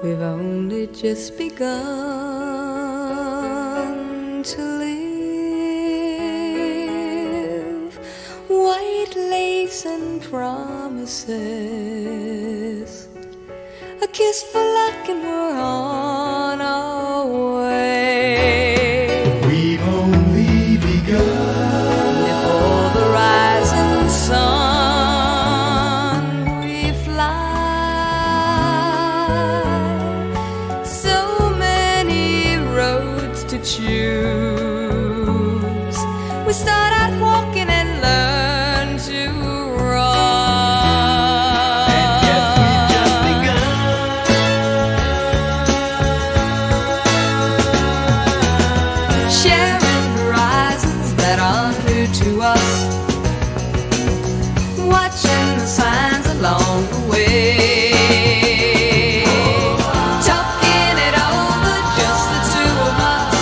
We've only just begun to live. White lace and promises, a kiss for luck and we're on our way. We've only begun. Before the rising sun we fly. So many roads to choose. We start out walking and learn to run. And yet we've just begun. Sharing horizons that are new to us, watching the signs along the way, talking it over, just the two of us,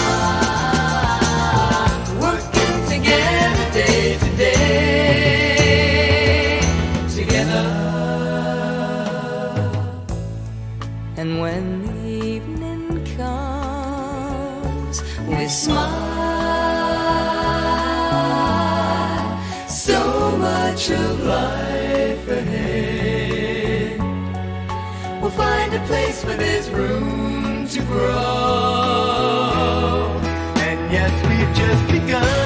working together day to day, together. And when the evening comes, we smile. So much of life ahead. We'll find a place where there's room to grow. And yes, we've just begun.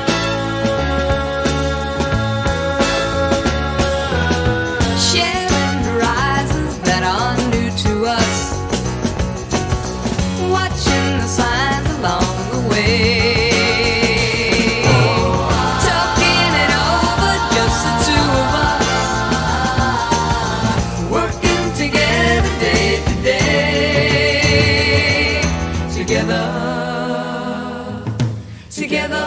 Sharing horizons that are new to us, watching the signs along the way, talking it over, just the two of us, working together day to day, together, together.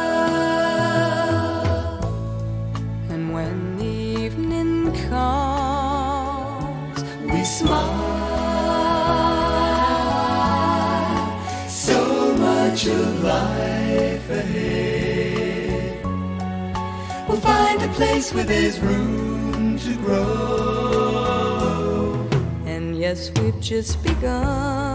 And when the evening comes, we smile. So much of life ahead. We'll find a place Where there's room to grow. and yes, we've just begun.